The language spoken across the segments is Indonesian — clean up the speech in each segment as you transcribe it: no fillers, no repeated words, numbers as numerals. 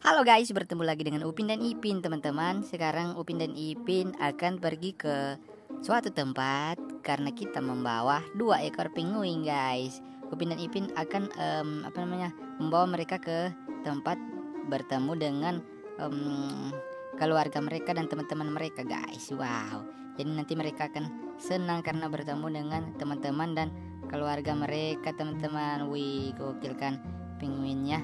Halo guys, bertemu lagi dengan Upin dan Ipin teman-teman. Sekarang Upin dan Ipin akan pergi ke suatu tempat karena kita membawa 2 ekor penguin guys. Upin dan Ipin akan membawa mereka ke tempat bertemu dengan keluarga mereka dan teman-teman mereka guys. Wow, jadi nanti mereka akan senang karena bertemu dengan teman-teman dan keluarga mereka teman-teman. Wih, gokil kan penguinnya.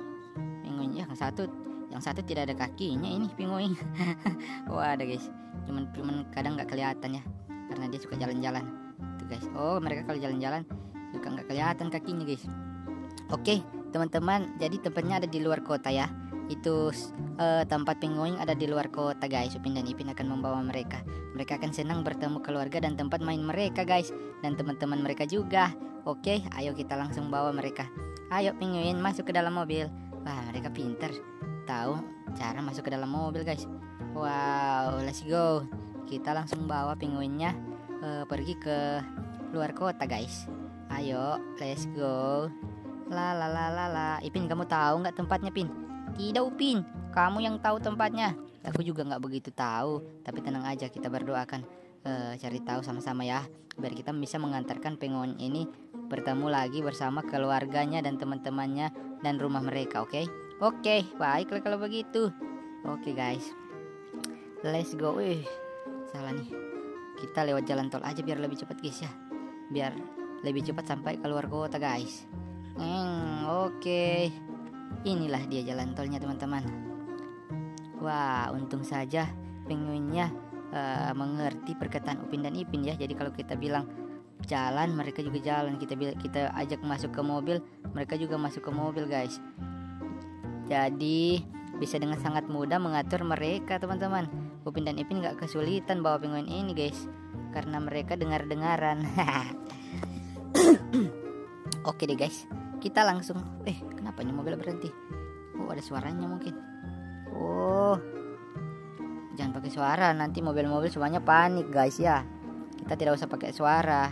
Yang satu tidak ada kakinya ini penguin. Wah, ada guys. Cuman kadang nggak kelihatan ya, karena dia suka jalan-jalan. Tuh guys. Oh, mereka kalau jalan-jalan suka nggak kelihatan kakinya guys. Oke, teman-teman. Jadi tempatnya ada di luar kota ya. Itu tempat penguin ada di luar kota guys. Upin dan Ipin akan membawa mereka. Mereka akan senang bertemu keluarga dan tempat main mereka guys, dan teman-teman mereka juga. Oke, ayo kita langsung bawa mereka. Ayo penguin, masuk ke dalam mobil. Wah, mereka pintar, tahu cara masuk ke dalam mobil guys. Wow, let's go. Kita langsung bawa penguinnya pergi ke luar kota guys. Ayo, let's go. La la la la la. Ipin, kamu tahu nggak tempatnya, Pin? Tidak, Upin, kamu yang tahu tempatnya. Aku juga nggak begitu tahu, tapi tenang aja, kita berdoakan cari tahu sama-sama ya, biar kita bisa mengantarkan penguin ini bertemu lagi bersama keluarganya dan teman-temannya dan rumah mereka. Oke, baiklah kalau begitu. Oke guys, let's go. Salah nih, kita lewat jalan tol aja biar lebih cepat guys ya, biar lebih cepat sampai keluar kota guys. Oke, inilah dia jalan tolnya teman-teman. Wah, untung saja penguinnya mengerti perkataan Upin dan Ipin ya. Jadi kalau kita bilang jalan, mereka juga jalan. Kita ajak masuk ke mobil, mereka juga masuk ke mobil guys. Jadi bisa dengan sangat mudah mengatur mereka teman-teman. Upin dan Ipin gak kesulitan bawa penguin ini guys, karena mereka dengar-dengaran. Oke deh guys, kita langsung. Kenapa ini mobil berhenti? Oh, ada suaranya mungkin. Oh, jangan pakai suara, nanti mobil-mobil semuanya panik guys ya. Kita tidak usah pakai suara.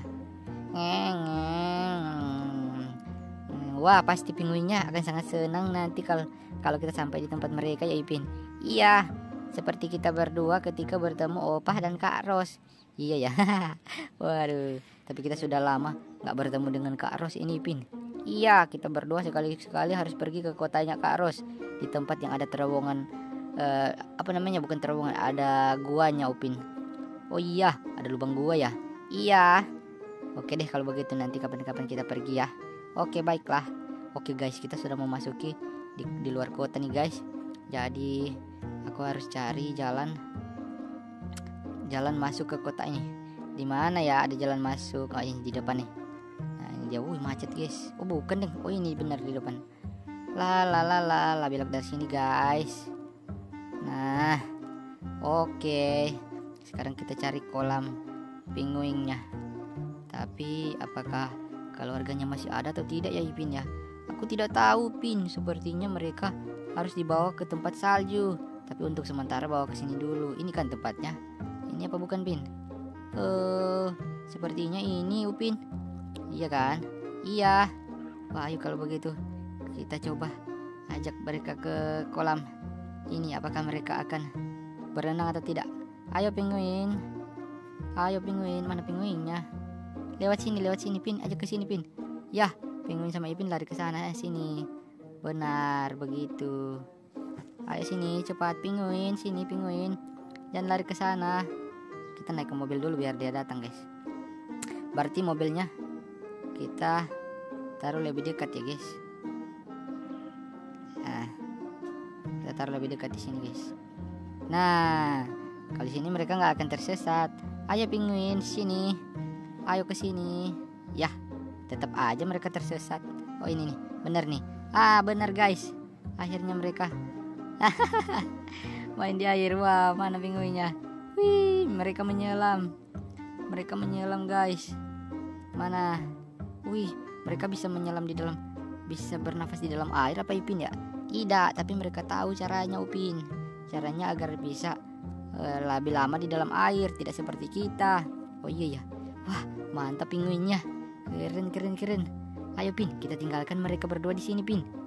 Wah, pasti penguinnya akan sangat senang nanti kalau kita sampai di tempat mereka ya Ipin. Iya, seperti kita berdua ketika bertemu Opah dan Kak Ros. Iya ya. Waduh, tapi kita sudah lama nggak bertemu dengan Kak Ros ini Ipin. Iya, kita berdua sekali-sekali harus pergi ke kotanya Kak Ros, di tempat yang ada terowongan. Bukan terowongan, ada guanya Upin. Oh iya, ada lubang gua ya. Iya. Oke deh kalau begitu, nanti kapan-kapan kita pergi ya. Oke, baiklah. Oke guys, kita sudah memasuki di luar kota nih guys. Jadi aku harus cari jalan masuk ke kota ini. Di mana ya ada jalan masuk? Oh, ini di depan nih. Nah, ini dia. Macet guys. Oh, bukan deh. Oh, ini benar di depan. La belok dari sini guys. Nah, oke. Sekarang kita cari kolam penguinnya. Tapi apakah keluarganya masih ada atau tidak ya Ipin ya? Aku tidak tahu Pin. Sepertinya mereka harus dibawa ke tempat salju. Tapi untuk sementara bawa ke sini dulu. Ini kan tempatnya. Ini apa bukan Pin? Sepertinya ini Upin. Iya kan? Iya. Wah, ayo kalau begitu kita coba ajak mereka ke kolam ini. Apakah mereka akan berenang atau tidak? Ayo penguin, mana penguinnya? Lewat sini Pin, ajak ke sini Pin. Ya, penguin sama Ipin lari ke sana sini. Benar begitu. Ayo sini cepat penguin, sini penguin. Jangan lari ke sana. Kita naik ke mobil dulu biar dia datang guys. Berarti mobilnya kita taruh lebih dekat ya guys. Kita taruh lebih dekat di sini guys. Nah, kalau di sini mereka nggak akan tersesat. Ayo penguin sini, ayo ke sini. Ya, tetap aja mereka tersesat. Oh, ini nih, benar nih. Benar guys. Akhirnya mereka main di air. Wah, mana penguinnya? Wih, mereka menyelam guys. Mana? Wih, mereka bisa menyelam di dalam, bisa bernafas di dalam air apa Ipin ya? Tidak, tapi mereka tahu caranya Upin. Caranya agar bisa lebih lama di dalam air, tidak seperti kita. Oh iya ya. Wah, mantap penguinnya. Keren. Ayo Pin, kita tinggalkan mereka berdua di sini Pin.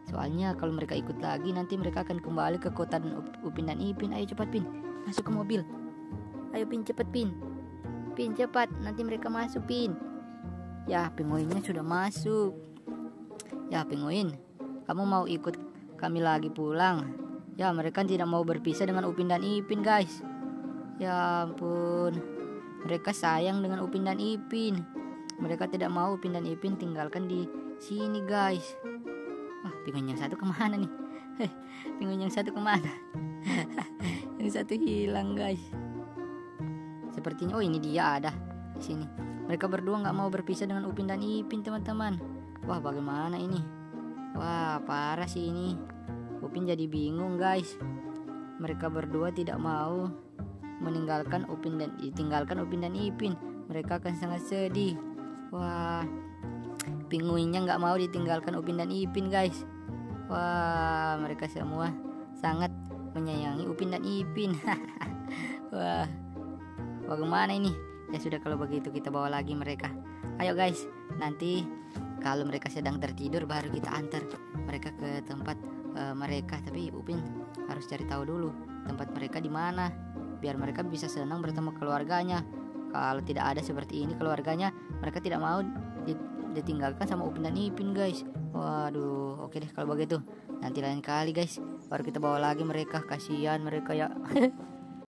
Soalnya kalau mereka ikut lagi nanti mereka akan kembali ke kota Upin dan Ipin. Ayo cepat Pin, masuk ke mobil. Ayo Pin, cepat Pin. Pin cepat, nanti mereka masuk Pin. Ya, Pinguinnya sudah masuk. Ya Pinguin, kamu mau ikut kami lagi pulang? Ya, mereka tidak mau berpisah dengan Upin dan Ipin guys. Ya ampun, mereka sayang dengan Upin dan Ipin. Mereka tidak mau Upin dan Ipin tinggalkan di sini guys. Wah, Pinguin yang satu kemana nih? Pinguin yang satu kemana? Yang satu hilang guys. Sepertinya, oh ini dia ada di sini. Mereka berdua nggak mau berpisah dengan Upin dan Ipin teman-teman. Wah, bagaimana ini? Wah, parah sih ini. Upin jadi bingung guys. Mereka berdua tidak mau ditinggalkan Upin dan Ipin. Mereka akan sangat sedih. Wah, Pinguinnya nggak mau ditinggalkan Upin dan Ipin guys. Wah, mereka semua sangat menyayangi Upin dan Ipin. Wah, bagaimana ini? Ya sudah, kalau begitu kita bawa lagi mereka. Ayo guys, nanti kalau mereka sedang tertidur baru kita antar mereka ke tempat mereka. Tapi Upin harus cari tahu dulu tempat mereka di mana, biar mereka bisa senang bertemu keluarganya. Kalau tidak ada seperti ini keluarganya, mereka tidak mau ditinggalkan sama Upin dan Ipin guys. Waduh, oke deh kalau begitu. Nanti lain kali guys baru kita bawa lagi mereka. Kasihan mereka ya.